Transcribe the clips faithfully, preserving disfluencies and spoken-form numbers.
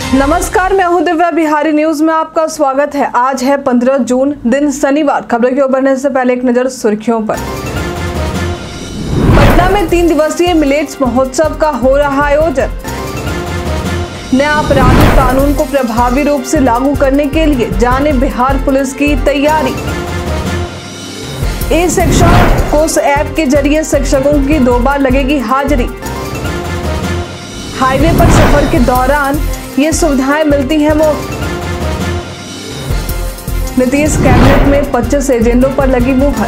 नमस्कार, मैं हूं दिव्या। बिहारी न्यूज में आपका स्वागत है। आज है पंद्रह जून, दिन शनिवार। खबरों की ओर बढ़ने से पहले एक नजर सुर्खियों पर। पटना में तीन दिवसीय मिलेट्स महोत्सव का हो रहा आयोजन। नया आपराधिक कानून को प्रभावी रूप से लागू करने के लिए जाने बिहार पुलिस की तैयारी। ई शिक्षा कोष ऐप के जरिए शिक्षकों की दो बार लगेगी हाजिरी। हाईवे पर सफर के दौरान ये सुविधाएं मिलती हैं मुफ्त। नीतीश कैबिनेट में पच्चीस एजेंडों पर लगी मुहर।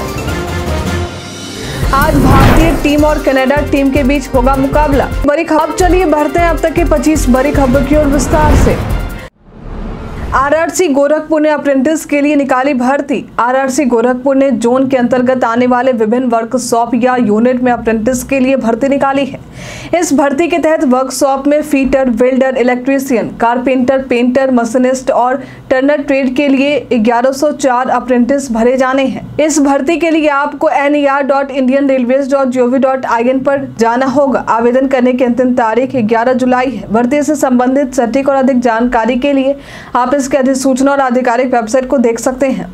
आज भारतीय टीम और कनाडा टीम के बीच होगा मुकाबला। बड़ी खबर, चलिए बढ़ते हैं अब तक के पच्चीस बड़ी खबरों की ओर विस्तार से। आरआरसी गोरखपुर ने अप्रेंटिस के लिए निकाली भर्ती। आरआरसी गोरखपुर ने जोन के अंतर्गत आने वाले विभिन्न वर्कशॉप या यूनिट में अप्रेंटिस के लिए भर्ती निकाली है। इस भर्ती के तहत वर्कशॉप में fitter, welder, electrician, carpenter, painter, machinist और टर्नर ट्रेड के लिए ग्यारह सौ चार अप्रेंटिस भरे जाने हैं। इस भर्ती के लिए आपको N E R dot Indian railways dot G O V dot I N पर जाना होगा। आवेदन करने की अंतिम तारीख ग्यारह जुलाई है। भर्ती से संबंधित सटीक और अधिक जानकारी के लिए आप इसके अधिसूचना और आधिकारिक वेबसाइट को देख सकते हैं।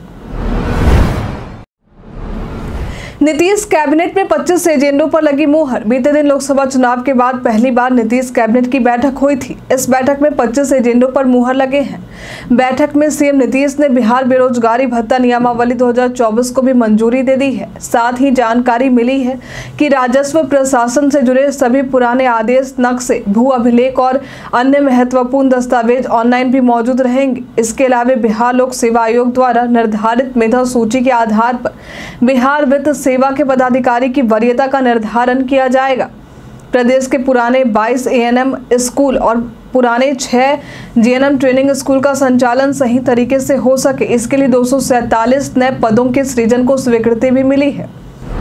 नीतीश कैबिनेट में पच्चीस एजेंडों पर लगी मुहर। बीते दिन लोकसभा चुनाव के बाद पहली बार नीतीश कैबिनेट की बैठक हुई थी। इस बैठक में पच्चीस एजेंडों पर मुहर लगे हैं। बैठक में सीएम नीतीश ने बिहार बेरोजगारी भत्ता नियमावली दो हज़ार चौबीस को भी मंजूरी दे दी है। साथ ही जानकारी मिली है कि राजस्व प्रशासन से जुड़े सभी पुराने आदेश, नक्शे, भू अभिलेख और अन्य महत्वपूर्ण दस्तावेज ऑनलाइन भी मौजूद रहेंगे। इसके अलावा बिहार लोक सेवा आयोग द्वारा निर्धारित मेधा सूची के आधार पर बिहार वित्त सेवा के पदाधिकारी की वरीयता का निर्धारण किया जाएगा। प्रदेश के पुराने बाईस ए एन एम स्कूल और पुराने छह G N M training school का संचालन सही तरीके से हो सके, इसके लिए दो सौ सैंतालीस नए पदों के सृजन को स्वीकृति भी मिली है।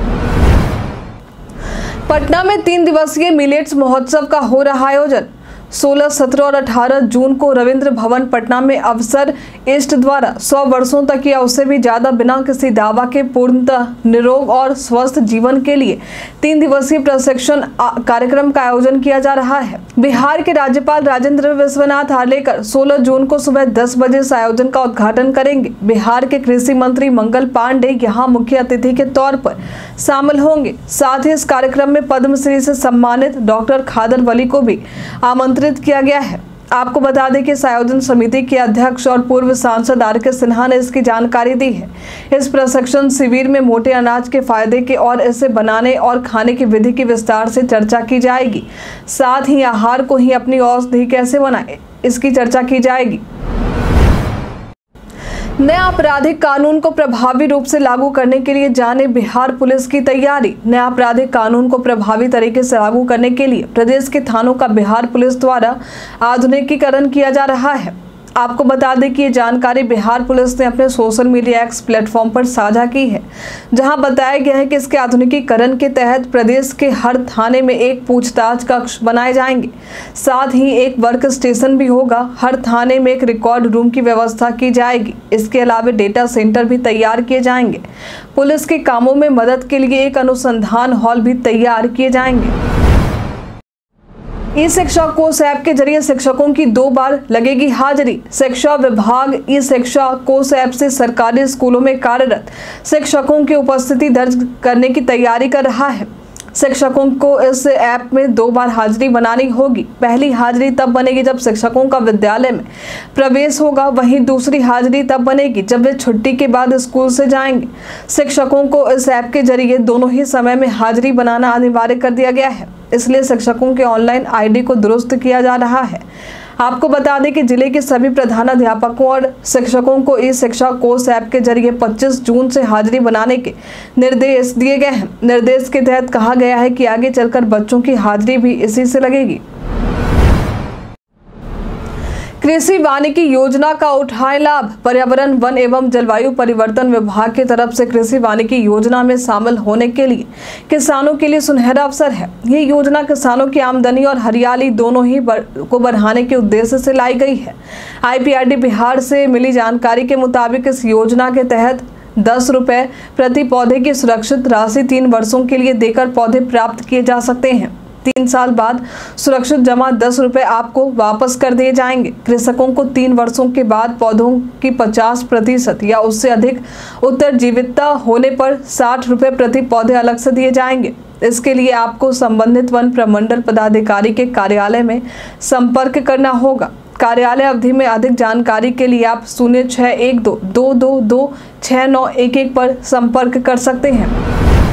पटना में तीन दिवसीय मिलेट्स महोत्सव का हो रहा आयोजन। सोलह, सत्रह और अठारह जून को रविंद्र भवन पटना में अवसर इष्ट द्वारा सौ वर्षों तक या उससे भी ज्यादा बिना किसी दावा के पूर्णतः निरोग और स्वस्थ जीवन के लिए तीन दिवसीय प्रशिक्षण कार्यक्रम का आयोजन किया जा रहा है। बिहार के राज्यपाल राजेंद्र विश्वनाथ हार्लेकर सोलह जून को सुबह दस बजे इस आयोजन का उद्घाटन करेंगे। बिहार के कृषि मंत्री मंगल पांडे यहाँ मुख्य अतिथि के तौर पर शामिल होंगे। साथ ही इस कार्यक्रम में पद्मश्री से सम्मानित डॉक्टर खादर वली को भी आमंत्रित किया गया है। आपको बता दें कि इस आयोजन समिति के अध्यक्ष और पूर्व सांसद आर के सिन्हा ने इसकी जानकारी दी है। इस प्रशिक्षण शिविर में मोटे अनाज के फायदे के और इसे बनाने और खाने की विधि की विस्तार से चर्चा की जाएगी। साथ ही आहार को ही अपनी औषधि कैसे बनाए, इसकी चर्चा की जाएगी। नया आपराधिक कानून को प्रभावी रूप से लागू करने के लिए जाने बिहार पुलिस की तैयारी। नया आपराधिक कानून को प्रभावी तरीके से लागू करने के लिए प्रदेश के थानों का बिहार पुलिस द्वारा आधुनिकीकरण किया जा रहा है। आपको बता दें कि ये जानकारी बिहार पुलिस ने अपने सोशल मीडिया एक्स प्लेटफॉर्म पर साझा की है, जहां बताया गया है कि इसके आधुनिकीकरण के तहत प्रदेश के हर थाने में एक पूछताछ कक्ष बनाए जाएंगे। साथ ही एक वर्क स्टेशन भी होगा। हर थाने में एक रिकॉर्ड रूम की व्यवस्था की जाएगी। इसके अलावा डेटा सेंटर भी तैयार किए जाएंगे। पुलिस के कामों में मदद के लिए एक अनुसंधान हॉल भी तैयार किए जाएंगे। ई शिक्षा कोष ऐप के जरिए शिक्षकों की दो बार लगेगी हाजिरी। शिक्षा विभाग ई शिक्षा कोष ऐप से सरकारी स्कूलों में कार्यरत शिक्षकों की उपस्थिति दर्ज करने की तैयारी कर रहा है। शिक्षकों को इस ऐप में दो बार हाजिरी बनानी होगी। पहली हाजिरी तब बनेगी जब शिक्षकों का विद्यालय में प्रवेश होगा। वहीं दूसरी हाजिरी तब बनेगी जब वे छुट्टी के बाद स्कूल से जाएंगे। शिक्षकों को इस ऐप के जरिए दोनों ही समय में हाजिरी बनाना अनिवार्य कर दिया गया है। इसलिए शिक्षकों के ऑनलाइन आई डी को दुरुस्त किया जा रहा है। आपको बता दें कि जिले के सभी प्रधानाध्यापकों और शिक्षकों को ई शिक्षा कोष ऐप के जरिए पच्चीस जून से हाजिरी बनाने के निर्देश दिए गए हैं। निर्देश के तहत कहा गया है कि आगे चलकर बच्चों की हाजिरी भी इसी से लगेगी। कृषि वानिकी योजना का उठाए लाभ। पर्यावरण, वन एवं जलवायु परिवर्तन विभाग की तरफ से कृषि वानिकी योजना में शामिल होने के लिए किसानों के लिए सुनहरा अवसर है। ये योजना किसानों की आमदनी और हरियाली दोनों ही बढ़, को बढ़ाने के उद्देश्य से लाई गई है। I P R D Bihar से मिली जानकारी के मुताबिक इस योजना के तहत दस रुपए प्रति पौधे की सुरक्षित राशि तीन वर्षों के लिए देकर पौधे प्राप्त किए जा सकते हैं। तीन साल बाद सुरक्षित जमा दस रुपए आपको वापस कर दिए जाएंगे। कृषकों को तीन वर्षों के बाद पौधों की पचास प्रतिशत या उससे अधिक उत्तरजीविता होने पर साठ रुपए प्रति पौधे अलग से दिए जाएंगे। इसके लिए आपको संबंधित वन प्रमंडल पदाधिकारी के कार्यालय में संपर्क करना होगा। कार्यालय अवधि में अधिक जानकारी के लिए आप शून्य छः एक दो दो दो दो छः नौ एक एक पर संपर्क कर सकते हैं।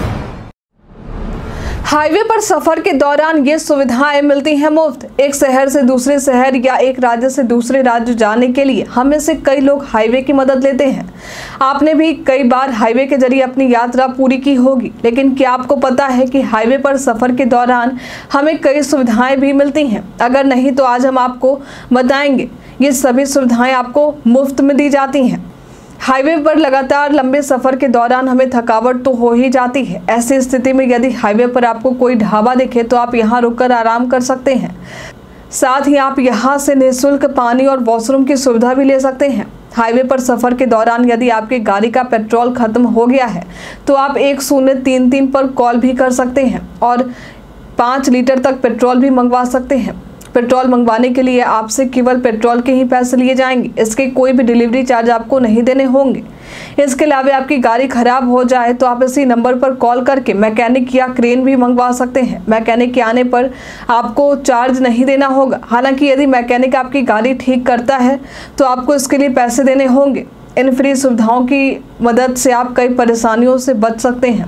हाईवे पर सफर के दौरान ये सुविधाएं मिलती हैं मुफ्त। एक शहर से दूसरे शहर या एक राज्य से दूसरे राज्य जाने के लिए हम में से कई लोग हाईवे की मदद लेते हैं। आपने भी कई बार हाईवे के जरिए अपनी यात्रा पूरी की होगी, लेकिन क्या आपको पता है कि हाईवे पर सफर के दौरान हमें कई सुविधाएं भी मिलती हैं? अगर नहीं तो आज हम आपको बताएंगे। ये सभी सुविधाएं आपको मुफ्त में दी जाती हैं। हाईवे पर लगातार लंबे सफर के दौरान हमें थकावट तो हो ही जाती है। ऐसी स्थिति में यदि हाईवे पर आपको कोई ढाबा दिखे तो आप यहां रुककर आराम कर सकते हैं। साथ ही आप यहां से निःशुल्क पानी और वॉशरूम की सुविधा भी ले सकते हैं। हाईवे पर सफर के दौरान यदि आपकी गाड़ी का पेट्रोल खत्म हो गया है तो आप एक शून्य तीन तीन पर कॉल भी कर सकते हैं और पाँच लीटर तक पेट्रोल भी मंगवा सकते हैं। पेट्रोल मंगवाने के लिए आपसे केवल पेट्रोल के ही पैसे लिए जाएंगे। इसके कोई भी डिलीवरी चार्ज आपको नहीं देने होंगे। इसके अलावा आपकी गाड़ी खराब हो जाए तो आप इसी नंबर पर कॉल करके मैकेनिक या क्रेन भी मंगवा सकते हैं। मैकेनिक के आने पर आपको चार्ज नहीं देना होगा। हालांकि यदि मैकेनिक आपकी गाड़ी ठीक करता है तो आपको इसके लिए पैसे देने होंगे। इन फ्री सुविधाओं की मदद से आप कई परेशानियों से बच सकते हैं।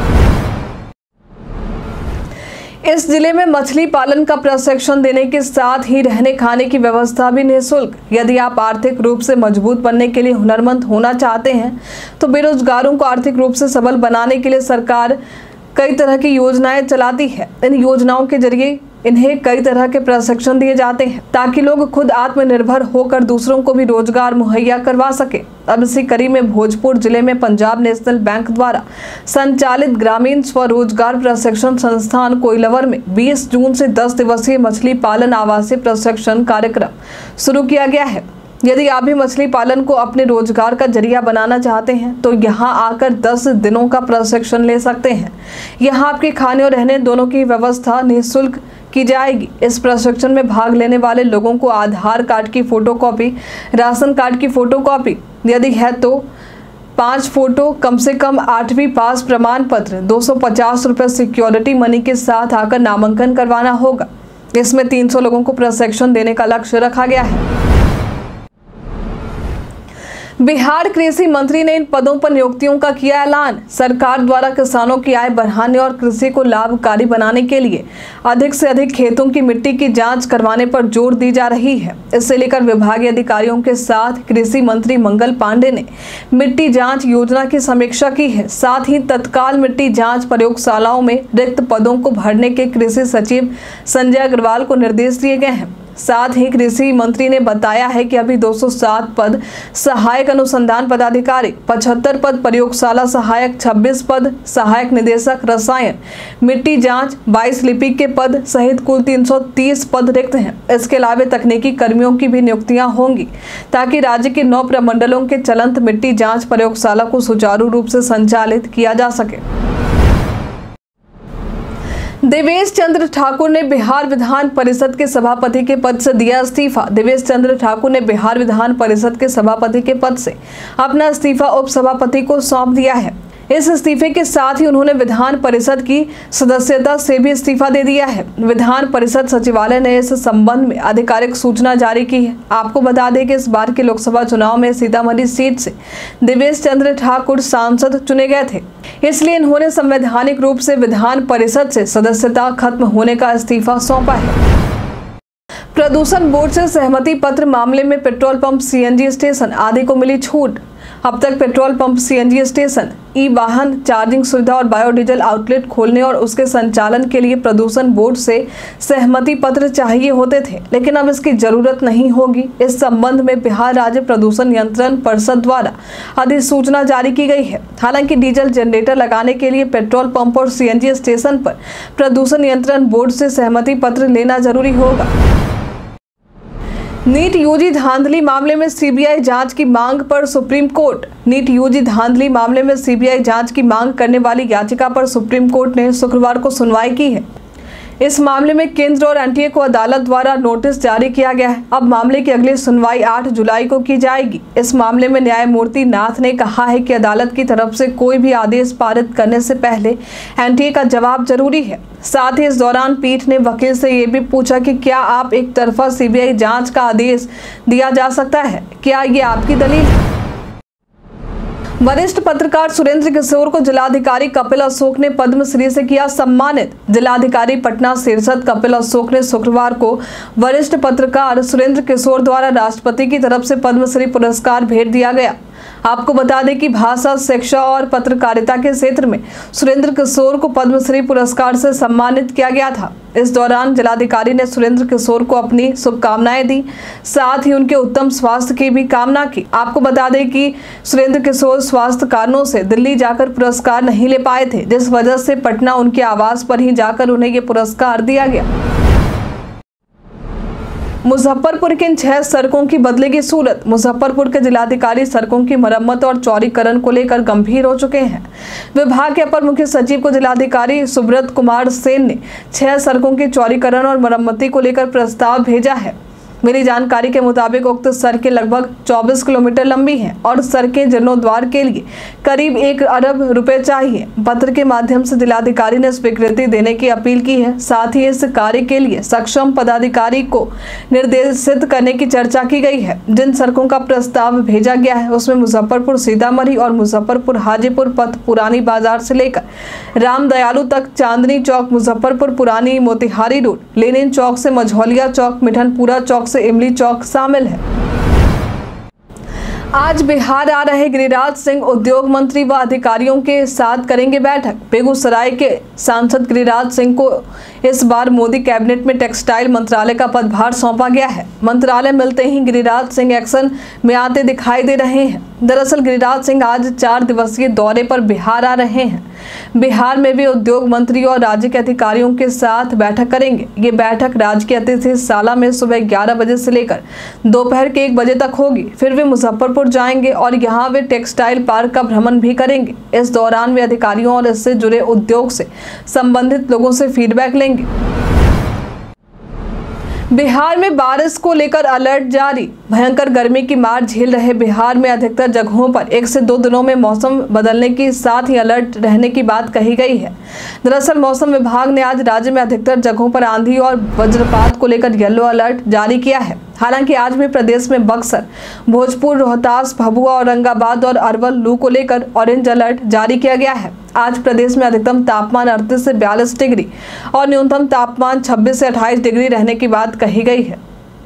इस जिले में मछली पालन का प्रशिक्षण देने के साथ ही रहने खाने की व्यवस्था भी निःशुल्क। यदि आप आर्थिक रूप से मजबूत बनने के लिए हुनरमंद होना चाहते हैं तो बेरोजगारों को आर्थिक रूप से सबल बनाने के लिए सरकार कई तरह की योजनाएं चलाती है। इन योजनाओं के जरिए इन्हें कई तरह के प्रशिक्षण दिए जाते हैं ताकि लोग खुद आत्मनिर्भर होकर दूसरों को भी रोजगार मुहैया करवा सके। अब इसी कड़ी में भोजपुर जिले में पंजाब नेशनल बैंक द्वारा संचालित ग्रामीण स्वरोजगार प्रशिक्षण संस्थान कोइलवर में बीस जून से दस दिवसीय मछली पालन आवासीय प्रशिक्षण कार्यक्रम शुरू किया गया है। यदि आप भी मछली पालन को अपने रोजगार का जरिया बनाना चाहते हैं तो यहाँ आकर दस दिनों का प्रशिक्षण ले सकते हैं। यहाँ आपके खाने और रहने दोनों की व्यवस्था निःशुल्क की जाएगी। इस प्रशिक्षण में भाग लेने वाले लोगों को आधार कार्ड की फोटोकॉपी, राशन कार्ड की फोटोकॉपी यदि है तो पाँच फोटो, कम से कम आठवीं पास प्रमाण पत्र, दो सौ पचास रुपये सिक्योरिटी मनी के साथ आकर नामांकन करवाना होगा। इसमें तीन सौ लोगों को प्रशिक्षण देने का लक्ष्य रखा गया है। बिहार कृषि मंत्री ने इन पदों पर नियुक्तियों का किया ऐलान। सरकार द्वारा किसानों की आय बढ़ाने और कृषि को लाभकारी बनाने के लिए अधिक से अधिक खेतों की मिट्टी की जांच करवाने पर जोर दी जा रही है। इससे लेकर विभागीय अधिकारियों के साथ कृषि मंत्री मंगल पांडे ने मिट्टी जांच योजना की समीक्षा की है। साथ ही तत्काल मिट्टी जांच प्रयोगशालाओं में रिक्त पदों को भरने के कृषि सचिव संजय अग्रवाल को निर्देश दिए गए हैं। साथ ही कृषि मंत्री ने बताया है कि अभी दो सौ सात पद सहायक अनुसंधान पदाधिकारी, पचहत्तर पद प्रयोगशाला सहायक, छब्बीस पद सहायक निदेशक रसायन, मिट्टी जांच, बाईस लिपिक के पद सहित कुल तीन सौ तीस पद रिक्त हैं। इसके अलावा तकनीकी कर्मियों की भी नियुक्तियां होंगी ताकि राज्य के नौ प्रमंडलों के चलंत मिट्टी जाँच प्रयोगशाला को सुचारू रूप से संचालित किया जा सके। देवेश चंद्र ठाकुर ने बिहार विधान परिषद के सभापति के पद से दिया इस्तीफा। देवेश चंद्र ठाकुर ने बिहार विधान परिषद के सभापति के पद से अपना इस्तीफा उपसभापति को सौंप दिया है। इस इस्तीफे के साथ ही उन्होंने विधान परिषद की सदस्यता से भी इस्तीफा दे दिया है। विधान परिषद सचिवालय ने इस संबंध में आधिकारिक सूचना जारी की है। आपको बता दें कि इस बार के लोकसभा चुनाव में सीतामढ़ी सीट से देवेश चंद्र ठाकुर सांसद चुने गए थे, इसलिए इन्होंने संवैधानिक रूप से विधान परिषद से सदस्यता खत्म होने का इस्तीफा सौंपा है। प्रदूषण बोर्ड से सहमति पत्र मामले में पेट्रोल पंप, सीएनजी स्टेशन आदि को मिली छूट। अब तक petrol pump, CNG station, e वाहन चार्जिंग सुविधा और बायोडीजल आउटलेट खोलने और उसके संचालन के लिए प्रदूषण बोर्ड से सहमति पत्र चाहिए होते थे, लेकिन अब इसकी जरूरत नहीं होगी। इस संबंध में बिहार राज्य प्रदूषण नियंत्रण परिषद द्वारा अधिसूचना जारी की गई है। हालांकि डीजल जनरेटर लगाने के लिए पेट्रोल पंप और सीएनजी स्टेशन पर प्रदूषण नियंत्रण बोर्ड से सहमति पत्र लेना जरूरी होगा। नीट यूजी धांधली मामले में सीबीआई जांच की मांग पर सुप्रीम कोर्ट। नीट यूजी धांधली मामले में सीबीआई जांच की मांग करने वाली याचिका पर सुप्रीम कोर्ट ने शुक्रवार को सुनवाई की है। इस मामले में केंद्र और एनटीए को अदालत द्वारा नोटिस जारी किया गया है। अब मामले की अगली सुनवाई आठ जुलाई को की जाएगी। इस मामले में न्यायमूर्ति नाथ ने कहा है कि अदालत की तरफ से कोई भी आदेश पारित करने से पहले एनटीए का जवाब जरूरी है। साथ ही इस दौरान पीठ ने वकील से ये भी पूछा कि क्या आप एक तरफा सीबीआई जांच का आदेश दिया जा सकता है, क्या ये आपकी दलील है? वरिष्ठ पत्रकार सुरेंद्र किशोर को जिलाधिकारी कपिल अशोक ने पद्मश्री से किया सम्मानित। जिलाधिकारी पटना शीर्षद कपिल अशोक ने शुक्रवार को वरिष्ठ पत्रकार सुरेंद्र किशोर द्वारा राष्ट्रपति की तरफ से पद्मश्री पुरस्कार भेंट दिया गया। आपको बता दें कि भाषा, शिक्षा और पत्रकारिता के क्षेत्र में सुरेंद्र किशोर को पद्मश्री पुरस्कार से सम्मानित किया गया था। इस दौरान जिलाधिकारी ने सुरेंद्र किशोर को अपनी शुभकामनाएं दी, साथ ही उनके उत्तम स्वास्थ्य की भी कामना की। आपको बता दें कि सुरेंद्र किशोर स्वास्थ्य कारणों से दिल्ली जाकर पुरस्कार नहीं ले पाए थे, जिस वजह से पटना उनके आवास पर ही जाकर उन्हें ये पुरस्कार दिया गया। मुजफ्फरपुर की इन छह सड़कों की बदलेगी सूरत। मुजफ्फरपुर के जिलाधिकारी सड़कों की मरम्मत और चौड़ीकरण को लेकर गंभीर हो चुके हैं। विभाग के अपर मुख्य सचिव को जिलाधिकारी सुब्रत कुमार सेन ने छह सड़कों की चौड़ीकरण और मरम्मती को लेकर प्रस्ताव भेजा है। मेरी जानकारी के मुताबिक उक्त सड़कें लगभग चौबीस किलोमीटर लंबी हैं और सड़कें जीर्णोद्धार के लिए करीब एक अरब रुपए चाहिए। पत्र के माध्यम से जिलाधिकारी ने स्वीकृति देने की अपील की है। साथ ही इस कार्य के लिए सक्षम पदाधिकारी को निर्देशित करने की चर्चा की गई है। जिन सड़कों का प्रस्ताव भेजा गया है उसमें मुजफ्फरपुर सीतामढ़ी और मुजफ्फरपुर हाजीपुर पथ पुरानी बाजार से लेकर राम दयालु तक, चांदनी चौक मुजफ्फरपुर पुरानी मोतिहारी रोड, लेनिन चौक से मझौलिया चौक, मिठनपुरा चौक से इमली चौक शामिल है। आज बिहार आ रहे गिरिराज सिंह उद्योग मंत्री व अधिकारियों के साथ करेंगे बैठक। बेगूसराय के सांसद गिरिराज सिंह को इस बार मोदी कैबिनेट में टेक्सटाइल मंत्रालय का पदभार सौंपा गया है। मंत्रालय मिलते ही गिरिराज सिंह एक्शन में आते दिखाई दे रहे हैं। दरअसल गिरिराज सिंह आज चार दिवसीय दौरे पर बिहार आ रहे हैं। बिहार में भी उद्योग मंत्री और राज्य के अधिकारियों के साथ बैठक करेंगे। ये बैठक राज्य के अतिथिशाला में सुबह ग्यारह बजे से लेकर दोपहर के एक बजे तक होगी। फिर वे मुजफ्फरपुर जाएंगे और यहाँ वे टेक्सटाइल पार्क का भ्रमण भी करेंगे। इस दौरान वे अधिकारियों और इससे जुड़े उद्योग से संबंधित लोगों से फीडबैक लेंगे। बिहार में बारिश को लेकर अलर्ट जारी। भयंकर गर्मी की मार झेल रहे बिहार में अधिकतर जगहों पर एक से दो दिनों में मौसम बदलने के साथ ही अलर्ट रहने की बात कही गई है। दरअसल मौसम विभाग ने आज राज्य में अधिकतर जगहों पर आंधी और वज्रपात को लेकर येलो अलर्ट जारी किया है। हालांकि आज भी प्रदेश में बक्सर, भोजपुर, रोहतास, भभुआ, औरंगाबाद और अरवल लू को लेकर ऑरेंज अलर्ट जारी किया गया है। आज प्रदेश में अधिकतम तापमान अड़तीस से बयालीस डिग्री और न्यूनतम तापमान छब्बीस से अट्ठाईस डिग्री रहने की बात कही गई है।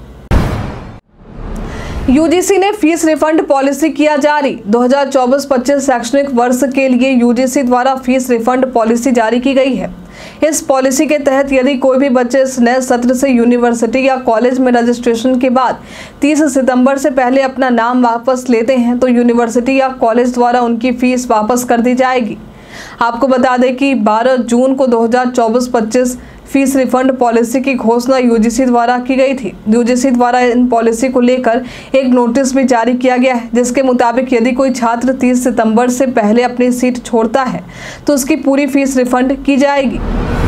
यूजीसी ने फीस रिफंड पॉलिसी किया जारी। दो हज़ार चौबीस पच्चीस शैक्षणिक वर्ष के लिए यूजीसी द्वारा फीस रिफंड पॉलिसी जारी की गई है। इस पॉलिसी के तहत यदि कोई भी बच्चे इस नए सत्र से यूनिवर्सिटी या कॉलेज में रजिस्ट्रेशन के बाद तीस सितंबर से पहले अपना नाम वापस लेते हैं तो यूनिवर्सिटी या कॉलेज द्वारा उनकी फीस वापस कर दी जाएगी। आपको बता दें कि बारह जून को दो हज़ार चौबीस पच्चीस फीस रिफंड पॉलिसी की घोषणा यूजीसी द्वारा की गई थी। यूजीसी द्वारा इन पॉलिसी को लेकर एक नोटिस भी जारी किया गया है, जिसके मुताबिक यदि कोई छात्र तीस सितंबर से पहले अपनी सीट छोड़ता है तो उसकी पूरी फीस रिफंड की जाएगी।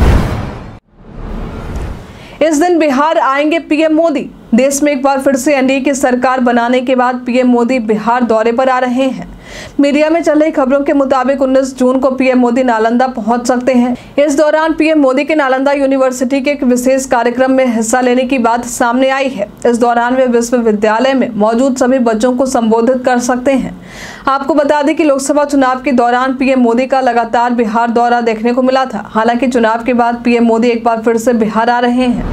इस दिन बिहार आएंगे पीएम मोदी। देश में एक बार फिर से एनडीए की सरकार बनाने के बाद पीएम मोदी बिहार दौरे पर आ रहे हैं। मीडिया में चल रही खबरों के मुताबिक उन्नीस जून को पीएम मोदी नालंदा पहुंच सकते हैं। इस दौरान पीएम मोदी के नालंदा यूनिवर्सिटी के एक विशेष कार्यक्रम में हिस्सा लेने की बात सामने आई है। इस दौरान वे विश्वविद्यालय में मौजूद सभी बच्चों को संबोधित कर सकते हैं। आपको बता दें कि लोकसभा चुनाव के दौरान पीएम मोदी का लगातार बिहार दौरा देखने को मिला था। हालांकि चुनाव के बाद पीएम मोदी एक बार फिर से बिहार आ रहे हैं।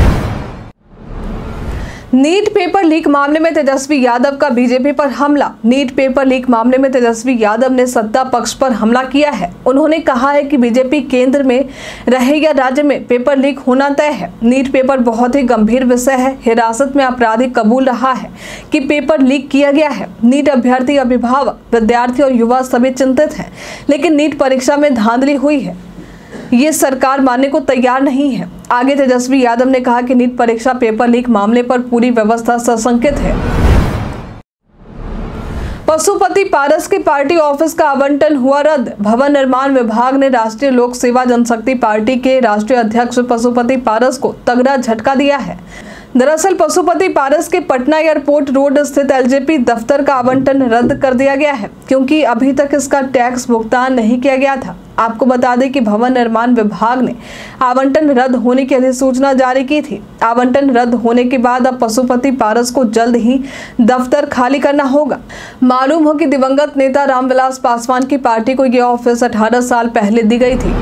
नीट पेपर लीक मामले में तेजस्वी यादव का बीजेपी पर हमला। नीट पेपर लीक मामले में तेजस्वी यादव ने सत्ता पक्ष पर हमला किया है। उन्होंने कहा है कि बीजेपी केंद्र में रहे या राज्य में पेपर लीक होना तय है। नीट पेपर बहुत ही गंभीर विषय है। हिरासत में अपराधी कबूल रहा है कि पेपर लीक किया गया है। नीट अभ्यर्थी, अभिभावक, विद्यार्थी और युवा सभी चिंतित हैं, लेकिन नीट परीक्षा में धांधली हुई है ये सरकार मानने को तैयार नहीं है। आगे तेजस्वी यादव ने कहा कि नीट परीक्षा पेपर लीक मामले पर पूरी व्यवस्था सशंकित है। पशुपति पारस के पार्टी ऑफिस का आवंटन हुआ रद्द। भवन निर्माण विभाग ने राष्ट्रीय लोक सेवा जनशक्ति पार्टी के राष्ट्रीय अध्यक्ष पशुपति पारस को तगड़ा झटका दिया है। दरअसल पशुपति पारस के पटना एयरपोर्ट रोड स्थित एलजेपी दफ्तर का आवंटन रद्द कर दिया गया है, क्योंकि अभी तक इसका टैक्स भुगतान नहीं किया गया था। आपको बता दें कि भवन निर्माण विभाग ने आवंटन रद्द होने की अधिसूचना जारी की थी। आवंटन रद्द होने के बाद अब पशुपति पारस को जल्द ही दफ्तर खाली करना होगा। मालूम हो कि दिवंगत नेता रामविलास पासवान की पार्टी को यह ऑफिस अठारह साल पहले दी गई थी।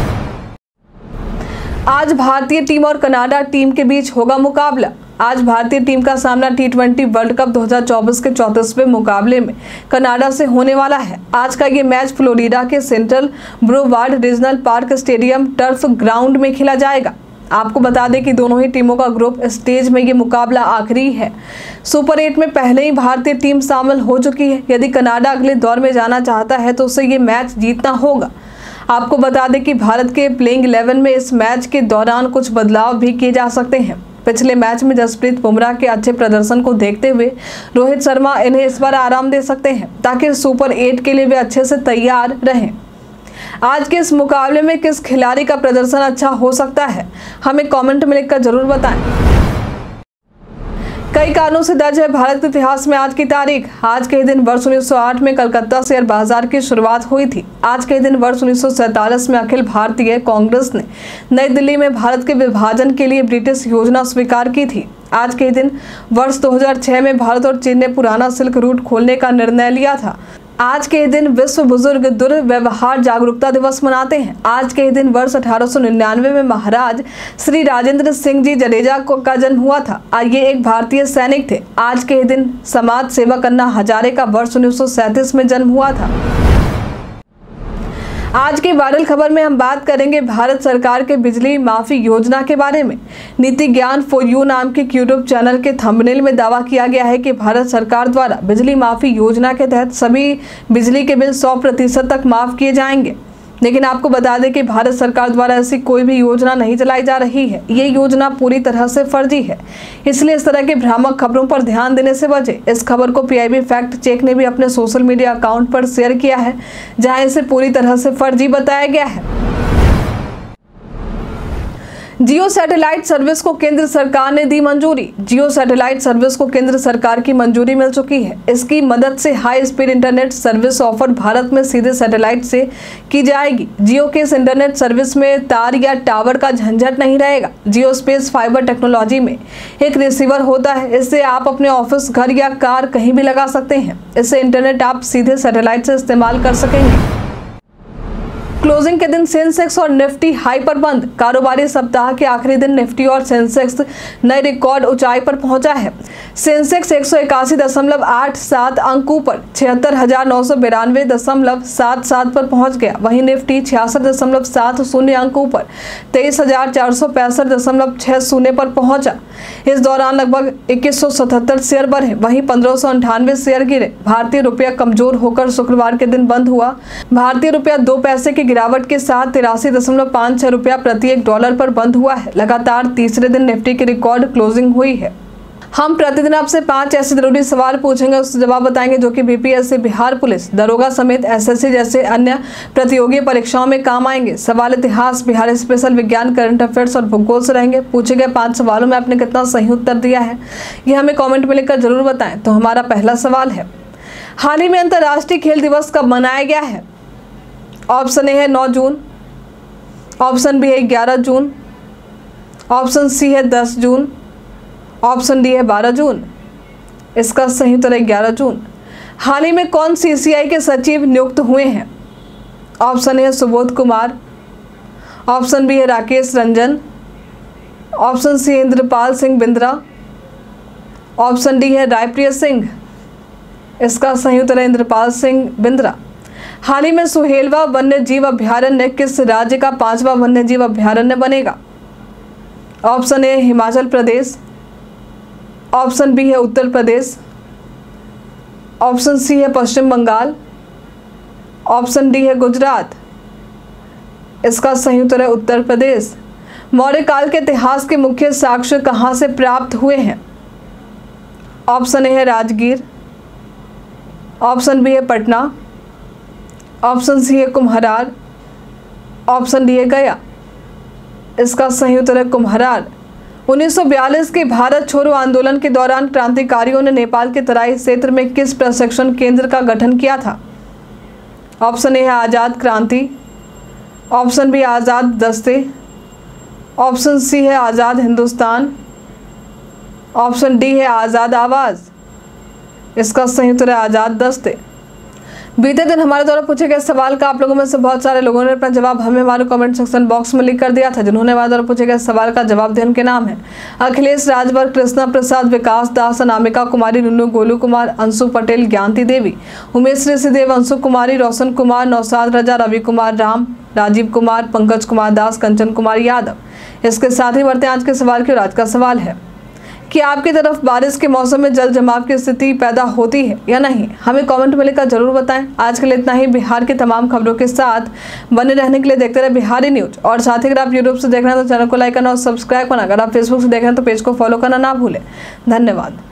आज भारतीय टीम और कनाडा टीम के बीच होगा मुकाबला। आज भारतीय टीम का सामना टी ट्वेंटी वर्ल्ड कप दो हज़ार चौबीस के चौंतीसवें मुकाबले में कनाडा से होने वाला है। आज का ये मैच फ्लोरिडा के Central Broward Regional Park stadium turf ground में खेला जाएगा। आपको बता दें कि दोनों ही टीमों का ग्रुप स्टेज में ये मुकाबला आखिरी है। सुपर एट में पहले ही भारतीय टीम शामिल हो चुकी है। यदि कनाडा अगले दौर में जाना चाहता है तो उसे ये मैच जीतना होगा। आपको बता दें कि भारत के प्लेइंग इलेवन में इस मैच के दौरान कुछ बदलाव भी किए जा सकते हैं। पिछले मैच में जसप्रीत बुमराह के अच्छे प्रदर्शन को देखते हुए रोहित शर्मा इन्हें इस बार आराम दे सकते हैं, ताकि सुपर एट के लिए वे अच्छे से तैयार रहें। आज के इस मुकाबले में किस खिलाड़ी का प्रदर्शन अच्छा हो सकता है, हमें कमेंट में लिखकर जरूर बताएं। कई कारणों से दर्ज है भारत के इतिहास में आज की तारीख। आज के दिन वर्ष उन्नीस सौ आठ में कलकत्ता शेयर बाजार की शुरुआत हुई थी। आज के दिन वर्ष उन्नीस सौ सैंतालीस में अखिल भारतीय कांग्रेस ने नई दिल्ली में भारत के विभाजन के लिए ब्रिटिश योजना स्वीकार की थी। आज के दिन वर्ष दो हज़ार छह में भारत और चीन ने पुराना सिल्क रूट खोलने का निर्णय लिया था। आज के दिन विश्व बुजुर्ग दुर्व्यवहार जागरूकता दिवस मनाते हैं। आज के दिन वर्ष अठारह सौ निन्यानवे में महाराज श्री राजेंद्र सिंह जी जडेजा को का जन्म हुआ था। ये एक भारतीय सैनिक थे। आज के दिन समाज सेवा अन्ना हजारे का वर्ष उन्नीस सौ सैंतीस में जन्म हुआ था। आज की वायरल खबर में हम बात करेंगे भारत सरकार के बिजली माफी योजना के बारे में। नीति ज्ञान फॉर यू नाम के यूट्यूब चैनल के थंबनेल में दावा किया गया है कि भारत सरकार द्वारा बिजली माफी योजना के तहत सभी बिजली के बिल सौ प्रतिशत तक माफ किए जाएंगे। लेकिन आपको बता दें कि भारत सरकार द्वारा ऐसी कोई भी योजना नहीं चलाई जा रही है। ये योजना पूरी तरह से फर्जी है, इसलिए इस तरह की भ्रामक खबरों पर ध्यान देने से बचें। इस खबर को पीआईबी फैक्ट चेक ने भी अपने सोशल मीडिया अकाउंट पर शेयर किया है, जहां इसे पूरी तरह से फर्जी बताया गया है। जियो सैटेलाइट सर्विस को केंद्र सरकार ने दी मंजूरी। जियो सैटेलाइट सर्विस को केंद्र सरकार की मंजूरी मिल चुकी है। इसकी मदद से high speed internet service offer Bharat में सीधे सैटेलाइट से की जाएगी। जियो के इस इंटरनेट सर्विस में तार या टावर का झंझट नहीं रहेगा। जियो स्पेस फाइबर टेक्नोलॉजी में एक रिसीवर होता है। इससे आप अपने ऑफिस, घर या कार कहीं भी लगा सकते हैं। इससे इंटरनेट आप सीधे सैटेलाइट से इस्तेमाल कर सकेंगे। क्लोजिंग के दिन सेंसेक्स और निफ्टी हाई पर बंद। कारोबारी सप्ताह के आखिरी दिन निफ्टी और सेंसेक्स नए रिकॉर्ड ऊंचाई पर पहुंचा है। सेंसेक्स एक सौ इक्यासी दशमलव आठ सात अंक ऊपर छिहत्तर हजार नौ सौ बिरानवे दशमलव सात सात पर पहुंच गया। वहीं निफ्टी छियासठ दशमलव सात शून्य अंक ऊपर तेईस हजार चार सौ पैंसठ दशमलव छह शून्य पर पहुंचा। इस दौरान लगभग इक्कीस सौ सतहत्तर शेयर बढ़े, वहीं पंद्रह सौ अंठानवे शेयर गिरे। भारतीय रुपया कमजोर होकर शुक्रवार के दिन बंद हुआ। भारतीय रुपया दो पैसे की गिरावट के साथ तिरासी दशमलव पाँच छह रुपया प्रति एक डॉलर पर बंद हुआ है। लगातार तीसरे दिन निफ्टी की रिकॉर्ड क्लोजिंग हुई है। हम प्रतिदिन आपसे पांच ऐसे जरूरी सवाल पूछेंगे, उससे जवाब बताएंगे जो कि बीपीएससी, बिहार पुलिस, दरोगा समेत एसएससी जैसे अन्य प्रतियोगी परीक्षाओं में काम आएंगे। सवाल इतिहास, बिहार स्पेशल, विज्ञान, करंट अफेयर्स और भूगोल से रहेंगे। पूछे गए पांच सवालों में आपने कितना सही उत्तर दिया है, ये हमें कॉमेंट में लिखकर जरूर बताएं। तो हमारा पहला सवाल है, हाल ही में अंतर्राष्ट्रीय खेल दिवस कब मनाया गया है? ऑप्शन ए है नौ जून, ऑप्शन बी है ग्यारह जून, ऑप्शन सी है दस जून, ऑप्शन डी है बारह जून। इसका सही उत्तर है ग्यारह जून। हाल ही में कौन सीसीआई के सचिव नियुक्त हुए हैं? ऑप्शन ए है सुबोध कुमार, ऑप्शन बी है राकेश रंजन, ऑप्शन सी है इंद्रपाल सिंह बिंद्रा, ऑप्शन डी है रायप्रिय सिंह। इसका सही उत्तर है इंद्रपाल सिंह बिंद्रा। हाल ही में सुहेलवा वन्य जीव अभ्यारण्य किस राज्य का पांचवा वन्य जीव अभ्यारण्य बनेगा? Option A Himachal Pradesh, option B है उत्तर प्रदेश, ऑप्शन सी है पश्चिम बंगाल, ऑप्शन डी है गुजरात। इसका सही उत्तर है उत्तर प्रदेश। मौर्य काल के इतिहास के मुख्य साक्ष्य कहाँ से प्राप्त हुए हैं? ऑप्शन ए है राजगीर, ऑप्शन बी है पटना, ऑप्शन सी है कुम्हरार, ऑप्शन डी है गया। इसका सही उत्तर है कुम्हरार। उन्नीस सौ बयालीस के भारत छोड़ो आंदोलन के दौरान क्रांतिकारियों ने नेपाल के तराई क्षेत्र में किस प्रशिक्षण केंद्र का गठन किया था? ऑप्शन ए है आज़ाद क्रांति, ऑप्शन बी आज़ाद दस्ते, ऑप्शन सी है आज़ाद हिंदुस्तान, ऑप्शन डी है आज़ाद आवाज़। इसका सही उत्तर है आज़ाद दस्ते। बीते दिन हमारे द्वारा पूछे गए सवाल का आप लोगों में से बहुत सारे लोगों ने अपना जवाब हमें हमारे कमेंट सेक्शन बॉक्स में लिख कर दिया था। जिन्होंने हमारे द्वारा पूछे गए सवाल का जवाब दिया उनके नाम है अखिलेश राजभर, कृष्णा प्रसाद, विकास दास, अनामिका कुमारी, नुन्नू, गोलू कुमार, अंशु पटेल, ज्ञानती देवी, उमेश ऋषिदेव, अंशु कुमारी, रोशन कुमार, नौशाद रजा, रवि कुमार राम, राजीव कुमार, पंकज कुमार दास, कंचन कुमार यादव। इसके साथ ही बढ़ते हैं आज के सवाल की। और आज का सवाल है कि आपकी तरफ बारिश के मौसम में जल जमाव की स्थिति पैदा होती है या नहीं? हमें कमेंट में लिखकर जरूर बताएं। आज के लिए इतना ही। बिहार की तमाम खबरों के साथ बने रहने के लिए देखते रहे बिहारी न्यूज। और साथ ही अगर आप यूट्यूब से देख रहे हैं तो चैनल को लाइक करना और सब्सक्राइब करना। अगर आप फेसबुक से देख रहे हैं तो पेज को फॉलो करना ना भूलें। धन्यवाद।